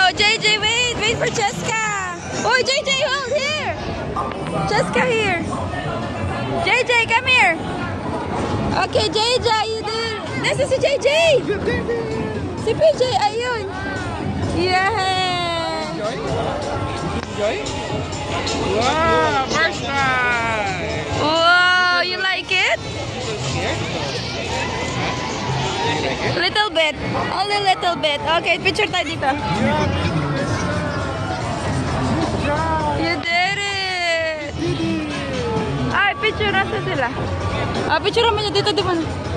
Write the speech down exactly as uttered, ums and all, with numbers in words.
J J, wait. Wait for Cheska. Oh, J J, hold here. Cheska here. J J, come here. Okay, J J, you did it. Nasa si J J. Si P J, ayun. Yeah. Enjoy? Enjoy? Wow, first time. Wow, you like it? So scared? You like it? Little bit. Only little bit. Okay, picture tayo dito. You did it. Ay, picture nasa sila. Ah, picture mo niya dito, di ba?